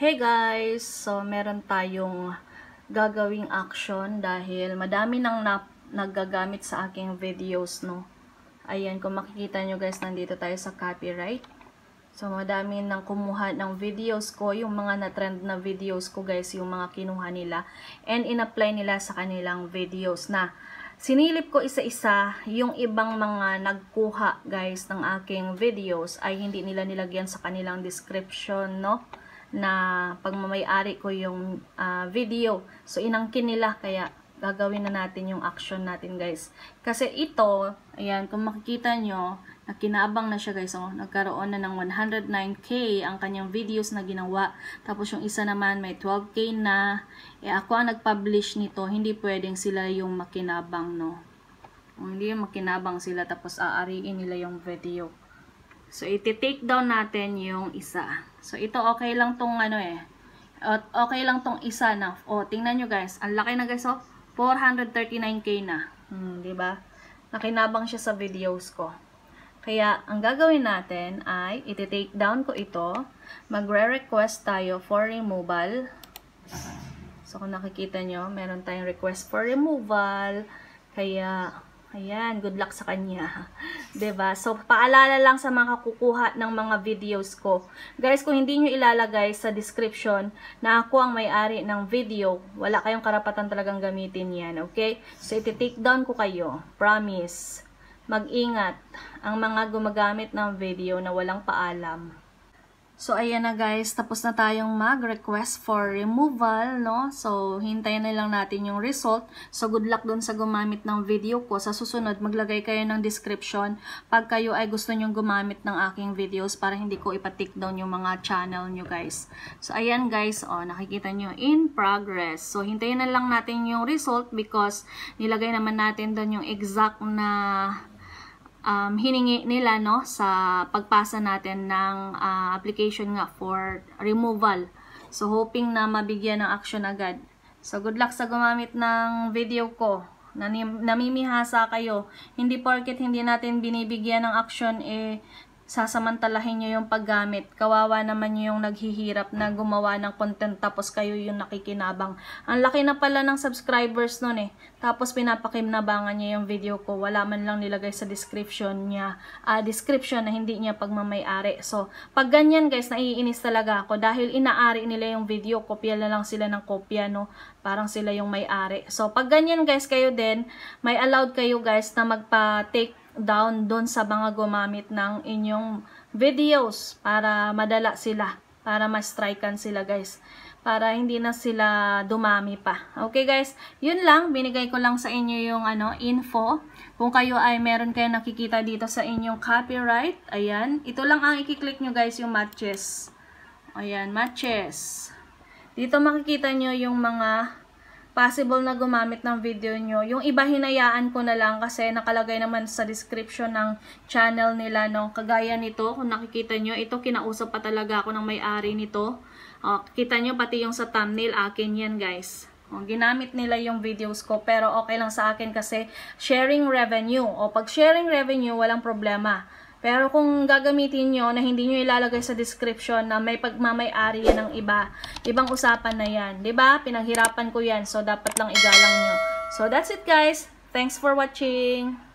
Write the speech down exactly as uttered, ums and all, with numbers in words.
Hey guys! So, meron tayong gagawing action dahil madami nang na naggagamit sa aking videos, no? Ayan, kung makikita nyo guys, nandito tayo sa copyright. So, madami nang kumuha ng videos ko, yung mga na-trend na videos ko guys, yung mga kinuha nila and in-apply nila sa kanilang videos na sinilip ko isa-isa. Yung ibang mga nagkuha guys ng aking videos ay hindi nila nilagyan sa kanilang description, no? Na pagmamay-ari ko yung uh, video. So, inangkin nila, kaya gagawin na natin yung action natin, guys. Kasi ito, ayan, kung makikita nyo, nakinabang na siya, guys. Oh, nagkaroon na ng one hundred nine K ang kanyang videos na ginawa. Tapos, yung isa naman, may twelve K na. Eh, ako ang nag-publish nito, hindi pwedeng sila yung makinabang, no? Hindi yung makinabang sila, tapos aariin nila yung video. So, iti-take down natin yung isa. So, ito okay lang tong ano eh. Okay lang tong isa na. O, tingnan nyo guys. Ang laki na guys, oh. four hundred thirty-nine K na. Hmm, diba? Nakinabang siya sa videos ko. Kaya, ang gagawin natin ay iti-take down ko ito. Magre-request tayo for removal. So, kung nakikita nyo, meron tayong request for removal. Kaya, ayan, good luck sa kanya. Diba? So, paalala lang sa mga kukuha ng mga videos ko. Guys, kung hindi nyo ilalagay sa description na ako ang may-ari ng video, wala kayong karapatan talagang gamitin yan. Okay? So, iti-take down ko kayo. Promise. Mag-ingat ang mga gumagamit ng video na walang paalam. So, ayan na guys, tapos na tayong mag-request for removal, no? So, hintayin na lang natin yung result. So, good luck dun sa gumamit ng video ko. Sa susunod, maglagay kayo ng description pag kayo ay gusto nyong gumamit ng aking videos para hindi ko ipa-tick down yung mga channel nyo guys. So, ayan guys, oh, nakikita nyo, in progress. So, hintayin na lang natin yung result because nilagay naman natin doon yung exact na Um, hiningi nila no sa pagpasa natin ng uh, application nga for removal. So hoping na mabigyan ng action agad. So good luck sa gumamit ng video ko. Nanim namimihasa kayo. Hindi porket hindi natin binibigyan ng action eh sasamantalahin nyo yung paggamit. Kawawa naman nyo yung naghihirap na gumawa ng content tapos kayo yung nakikinabang. Ang laki na pala ng subscribers nun eh. Tapos pinapakinabangan nyo yung video ko. Wala man lang nilagay sa description niya. Uh, description na hindi niya pagmamay-ari. So, pag ganyan guys, naiinis talaga ako. Dahil inaari nila yung video, kopya na lang sila ng kopya, no? Parang sila yung may-ari. So, pag ganyan guys, kayo din, may allowed kayo guys na magpa-take down doon sa mga gumamit ng inyong videos para madala sila, para ma-strikean sila guys, para hindi na sila dumami pa. Okay guys, yun lang, binigay ko lang sa inyo yung ano, info. Kung kayo ay meron kayo nakikita dito sa inyong copyright, ayan, ito lang ang i-click nyo guys, yung matches. Ayan, matches. Dito makikita nyo yung mga possible na gumamit ng video nyo. Yung iba hinayaan ko na lang kasi nakalagay naman sa description ng channel nila, no? Kagaya nito, kung nakikita nyo, ito kinausap pa talaga ako ng may-ari nito. O, kita nyo pati yung sa thumbnail, akin yan guys. O, ginamit nila yung videos ko pero okay lang sa akin kasi sharing revenue. O pag sharing revenue, walang problema. Pero kung gagamitin nyo na hindi nyo ilalagay sa description na may pagmamay-ari yan ng iba, ibang usapan na yan. Diba? Pinaghirapan ko yan. So, dapat lang igalang nyo. So, that's it guys. Thanks for watching.